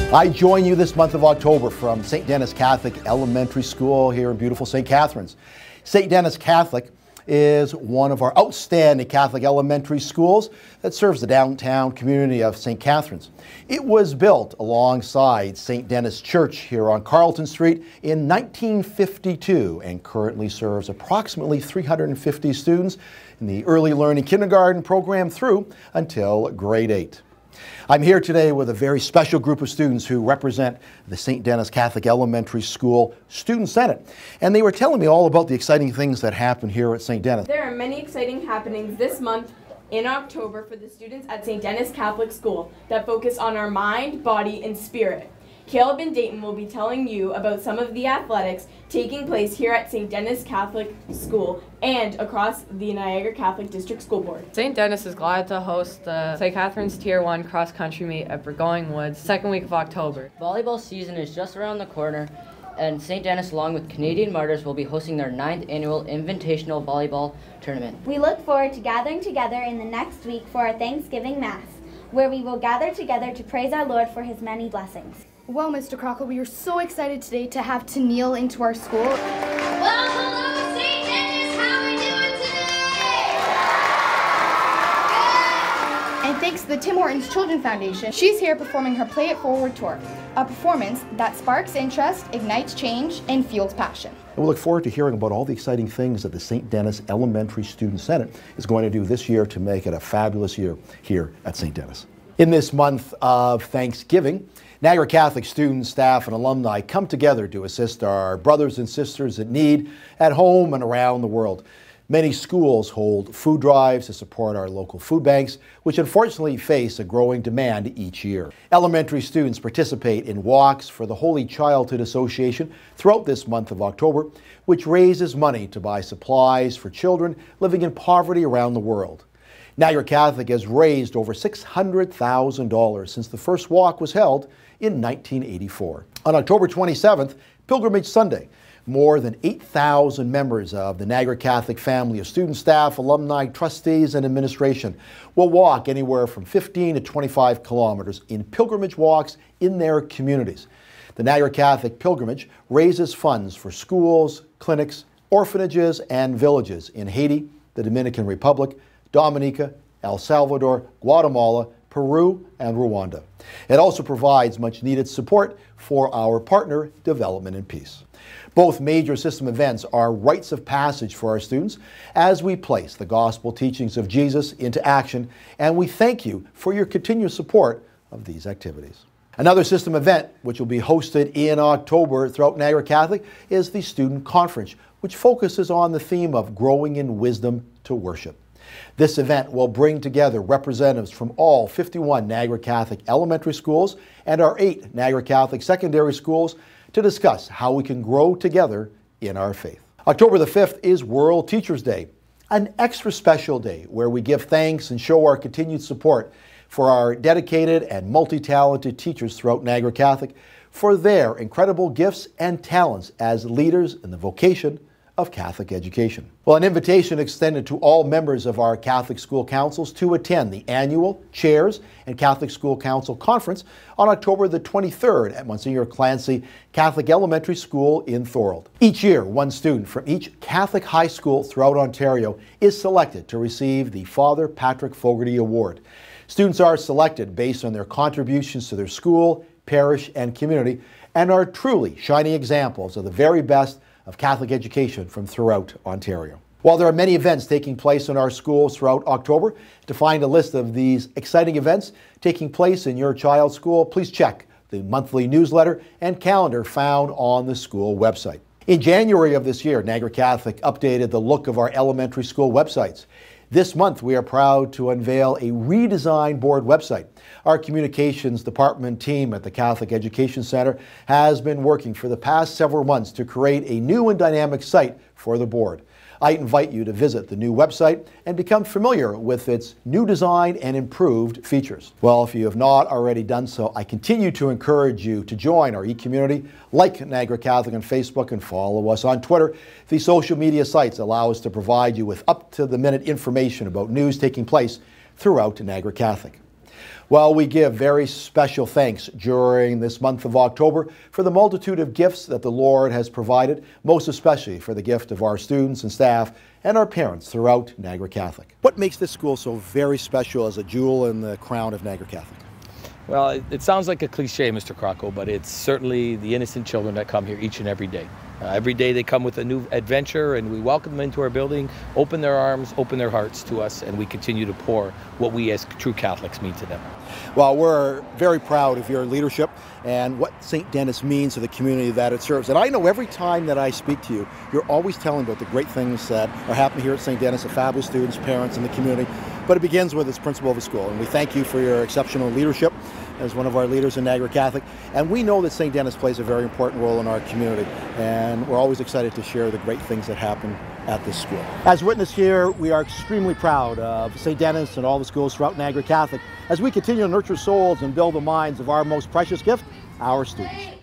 I join you this month of October from St. Denis Catholic Elementary School here in beautiful St. Catharines. St. Denis Catholic is one of our outstanding Catholic elementary schools that serves the downtown community of St. Catharines. It was built alongside St. Denis Church here on Carlton Street in 1952 and currently serves approximately 350 students in the early learning kindergarten program through until grade 8. I'm here today with a very special group of students who represent the St. Denis Catholic Elementary School Student Senate. And they were telling me all about the exciting things that happen here at St. Denis. There are many exciting happenings this month in October for the students at St. Denis Catholic School that focus on our mind, body, and spirit. Caleb and Dayton will be telling you about some of the athletics taking place here at St. Denis Catholic School and across the Niagara Catholic District School Board. St. Denis is glad to host the St. Catharines Tier 1 cross-country meet at Burgoyne Woods, second week of October. Volleyball season is just around the corner, and St. Denis, along with Canadian Martyrs, will be hosting their 9th annual Invitational Volleyball Tournament. We look forward to gathering together in the next week for our Thanksgiving Mass, where we will gather together to praise our Lord for His many blessings. Well, Mr. Crockle, we are so excited today to have Tennille into our school. Well, hello, St. Denis. How are we doing today? And thanks to the Tim Hortons Children's Foundation, she's here performing her Play It Forward tour, a performance that sparks interest, ignites change, and fuels passion. And we look forward to hearing about all the exciting things that the St. Denis Elementary Student Senate is going to do this year to make it a fabulous year here at St. Denis. In this month of Thanksgiving, Niagara Catholic students, staff, and alumni come together to assist our brothers and sisters in need at home and around the world. Many schools hold food drives to support our local food banks, which unfortunately face a growing demand each year. Elementary students participate in walks for the Holy Childhood Association throughout this month of October, which raises money to buy supplies for children living in poverty around the world. Niagara Catholic has raised over $600,000 since the first walk was held in 1984. On October 27th, Pilgrimage Sunday, more than 8,000 members of the Niagara Catholic family of student, staff, alumni, trustees, and administration will walk anywhere from 15 to 25 kilometers in pilgrimage walks in their communities. The Niagara Catholic Pilgrimage raises funds for schools, clinics, orphanages, and villages in Haiti, the Dominican Republic, Dominica, El Salvador, Guatemala, Peru, and Rwanda. It also provides much needed support for our partner, Development and Peace. Both major system events are rites of passage for our students as we place the gospel teachings of Jesus into action, and we thank you for your continued support of these activities. Another system event, which will be hosted in October throughout Niagara Catholic, is the Student Conference, which focuses on the theme of growing in wisdom to worship. This event will bring together representatives from all 51 Niagara Catholic elementary schools and our 8 Niagara Catholic secondary schools to discuss how we can grow together in our faith. October the 5th is World Teachers Day, an extra special day where we give thanks and show our continued support for our dedicated and multi-talented teachers throughout Niagara Catholic for their incredible gifts and talents as leaders in the vocation of Catholic education. Well, an invitation extended to all members of our Catholic School Councils to attend the annual Chairs and Catholic School Council Conference on October the 23rd at Monsignor Clancy Catholic Elementary School in Thorold. Each year, one student from each Catholic high school throughout Ontario is selected to receive the Father Patrick Fogarty Award. Students are selected based on their contributions to their school, parish, and community, and are truly shining examples of the very best of Catholic education from throughout Ontario. While there are many events taking place in our schools throughout October, to find a list of these exciting events taking place in your child's school, please check the monthly newsletter and calendar found on the school website. In January of this year, Niagara Catholic updated the look of our elementary school websites. This month, we are proud to unveil a redesigned board website. Our communications department team at the Catholic Education Center has been working for the past several months to create a new and dynamic site for the board. I invite you to visit the new website and become familiar with its new design and improved features. Well, if you have not already done so, I continue to encourage you to join our e-community, like Niagara Catholic on Facebook, and follow us on Twitter. These social media sites allow us to provide you with up-to-the-minute information about news taking place throughout Niagara Catholic. Well, we give very special thanks during this month of October for the multitude of gifts that the Lord has provided, most especially for the gift of our students and staff and our parents throughout Niagara Catholic. What makes this school so very special as a jewel in the crown of Niagara Catholic? Well, it sounds like a cliche, Mr. Crocco, but it's certainly the innocent children that come here each and every day. Every day they come with a new adventure, and we welcome them into our building, open their arms, open their hearts to us, and we continue to pour what we as true Catholics mean to them. Well, we're very proud of your leadership and what St. Denis means to the community that it serves. And I know every time that I speak to you, you're always telling about the great things that are happening here at St. Denis, the fabulous students, parents, and the community. But it begins with its principal of the school, and we thank you for your exceptional leadership as one of our leaders in Niagara Catholic. And we know that St. Denis plays a very important role in our community, and we're always excited to share the great things that happen at this school. As witness here, we are extremely proud of St. Denis and all the schools throughout Niagara Catholic as we continue to nurture souls and build the minds of our most precious gift, our students.